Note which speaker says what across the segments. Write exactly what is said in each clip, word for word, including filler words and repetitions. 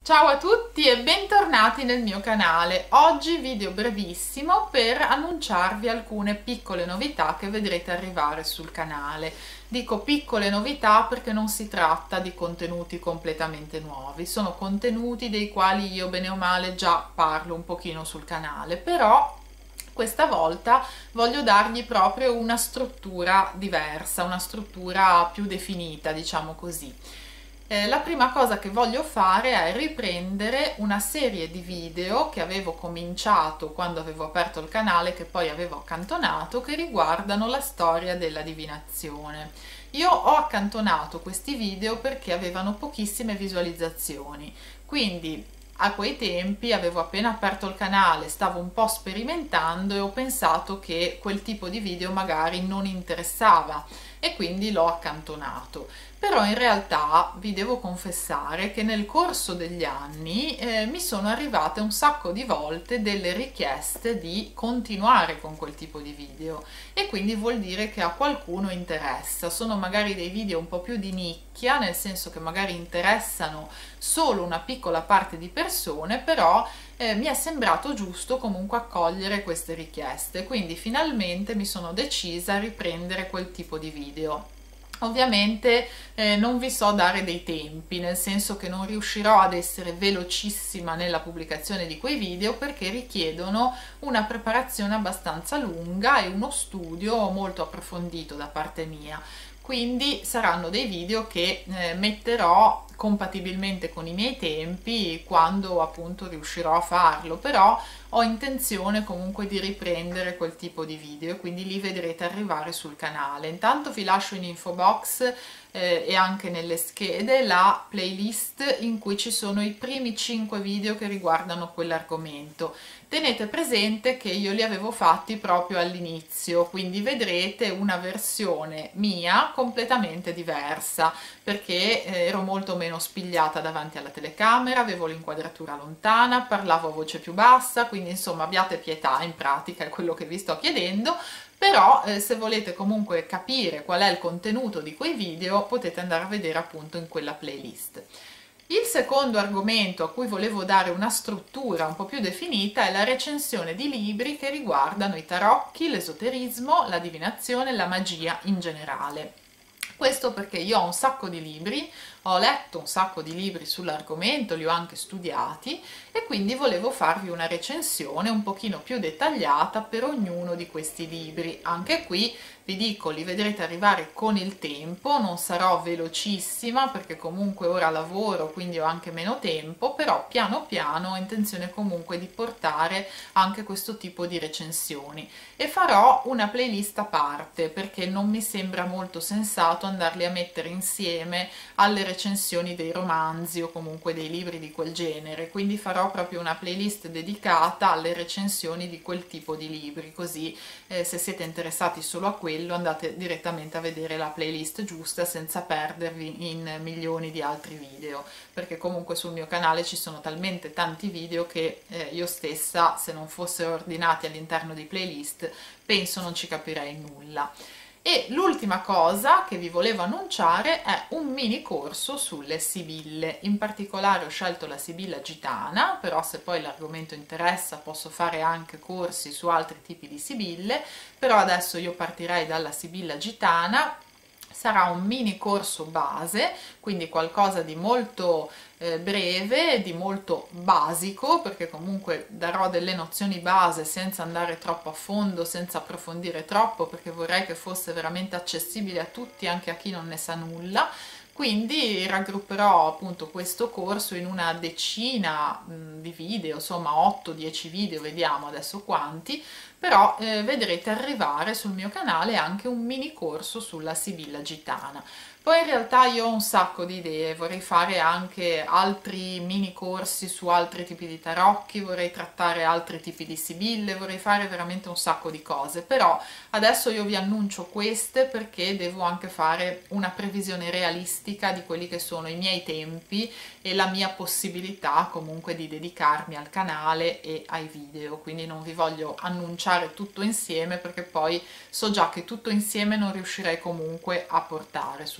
Speaker 1: Ciao a tutti e bentornati nel mio canale. Oggi video brevissimo per annunciarvi alcune piccole novità che vedrete arrivare sul canale. Dico piccole novità perché non si tratta di contenuti completamente nuovi, sono contenuti dei quali io bene o male già parlo un pochino sul canale, però questa volta voglio dargli proprio una struttura diversa, una struttura più definita, diciamo così. Eh, la prima cosa che voglio fare è riprendere una serie di video che avevo cominciato quando avevo aperto il canale, che poi avevo accantonato, che riguardano la storia della divinazione. Io ho accantonato questi video perché avevano pochissime visualizzazioni, quindi a quei tempi avevo appena aperto il canale, stavo un po' sperimentando e ho pensato che quel tipo di video magari non interessava e quindi l'ho accantonato. Però in realtà vi devo confessare che nel corso degli anni eh, mi sono arrivate un sacco di volte delle richieste di continuare con quel tipo di video e quindi vuol dire che a qualcuno interessa. Sono magari dei video un po' più di nicchia, nel senso che magari interessano solo una piccola parte di persone, però eh, mi è sembrato giusto comunque accogliere queste richieste, quindi finalmente mi sono decisa a riprendere quel tipo di video. Ovviamente eh, non vi so dare dei tempi, nel senso che non riuscirò ad essere velocissima nella pubblicazione di quei video perché richiedono una preparazione abbastanza lunga e uno studio molto approfondito da parte mia. Quindi saranno dei video che eh, metterò compatibilmente con i miei tempi quando appunto riuscirò a farlo, però ho intenzione comunque di riprendere quel tipo di video e quindi li vedrete arrivare sul canale. Intanto vi lascio in info box eh, e anche nelle schede la playlist in cui ci sono i primi cinque video che riguardano quell'argomento. Tenete presente che io li avevo fatti proprio all'inizio, quindi vedrete una versione mia completamente diversa perché eh, ero molto meno spigliata davanti alla telecamera, avevo l'inquadratura lontana, parlavo a voce più bassa, quindi insomma abbiate pietà, in pratica è quello che vi sto chiedendo. Però eh, se volete comunque capire qual è il contenuto di quei video potete andare a vedere appunto in quella playlist. Il secondo argomento a cui volevo dare una struttura un po' più definita è la recensione di libri che riguardano i tarocchi, l'esoterismo, la divinazione e la magia in generale. Questo perché io ho un sacco di libri, ho letto un sacco di libri sull'argomento, li ho anche studiati e quindi volevo farvi una recensione un pochino più dettagliata per ognuno di questi libri. Anche qui vi dico, li vedrete arrivare con il tempo, non sarò velocissima perché comunque ora lavoro, quindi ho anche meno tempo, però piano piano ho intenzione comunque di portare anche questo tipo di recensioni e farò una playlist a parte perché non mi sembra molto sensato andarli a mettere insieme alle recensioni dei romanzi o comunque dei libri di quel genere, quindi farò proprio una playlist dedicata alle recensioni di quel tipo di libri, così eh, se siete interessati solo a quello andate direttamente a vedere la playlist giusta senza perdervi in milioni di altri video, perché comunque sul mio canale ci sono talmente tanti video che eh, io stessa, se non fossero ordinati all'interno di playlist, penso non ci capirei nulla. E l'ultima cosa che vi volevo annunciare è un mini corso sulle sibille. In particolare ho scelto la sibilla gitana, però se poi l'argomento interessa posso fare anche corsi su altri tipi di sibille, però adesso io partirei dalla sibilla gitana. Sarà un mini corso base, quindi qualcosa di molto eh, breve, di molto basico, perché comunque darò delle nozioni base senza andare troppo a fondo, senza approfondire troppo, perché vorrei che fosse veramente accessibile a tutti, anche a chi non ne sa nulla. Quindi raggrupperò appunto questo corso in una decina mh, di video, insomma otto dieci video, vediamo adesso quanti, però eh, vedrete arrivare sul mio canale anche un mini corso sulla sibilla gitana. Poi in realtà io ho un sacco di idee, vorrei fare anche altri mini corsi su altri tipi di tarocchi, vorrei trattare altri tipi di sibille, vorrei fare veramente un sacco di cose, però adesso io vi annuncio queste perché devo anche fare una previsione realistica di quelli che sono i miei tempi e la mia possibilità comunque di dedicarmi al canale e ai video, quindi non vi voglio annunciare tutto insieme perché poi so già che tutto insieme non riuscirei comunque a portare sul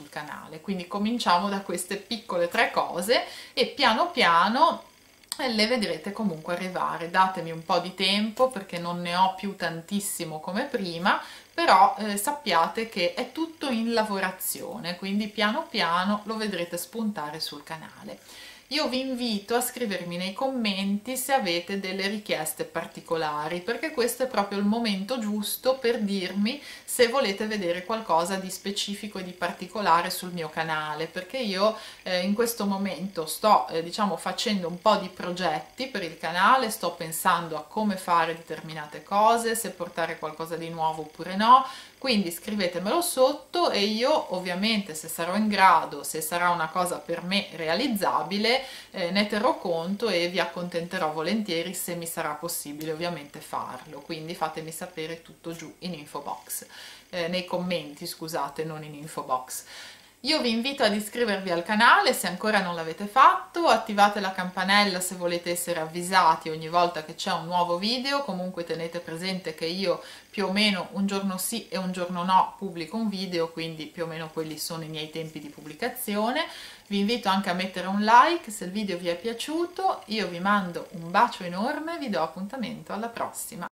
Speaker 1: canale. Quindi cominciamo da queste piccole tre cose e piano piano le vedrete comunque arrivare. Datemi un po' di tempo perché non ne ho più tantissimo come prima, però eh, sappiate che è tutto in lavorazione, quindi piano piano lo vedrete spuntare sul canale. Io vi invito a scrivermi nei commenti se avete delle richieste particolari, perché questo è proprio il momento giusto per dirmi se volete vedere qualcosa di specifico e di particolare sul mio canale, perché io eh, in questo momento sto eh, diciamo facendo un po' di progetti per il canale, sto pensando a come fare determinate cose, se portare qualcosa di nuovo oppure no. Quindi scrivetemelo sotto e io ovviamente, se sarò in grado, se sarà una cosa per me realizzabile, eh, ne terrò conto e vi accontenterò volentieri se mi sarà possibile ovviamente farlo. Quindi fatemi sapere tutto giù in info box, eh, nei commenti, scusate, non in info box. Io vi invito ad iscrivervi al canale se ancora non l'avete fatto, attivate la campanella se volete essere avvisati ogni volta che c'è un nuovo video. Comunque tenete presente che io più o meno un giorno sì e un giorno no pubblico un video, quindi più o meno quelli sono i miei tempi di pubblicazione. Vi invito anche a mettere un like se il video vi è piaciuto, io vi mando un bacio enorme e vi do appuntamento alla prossima.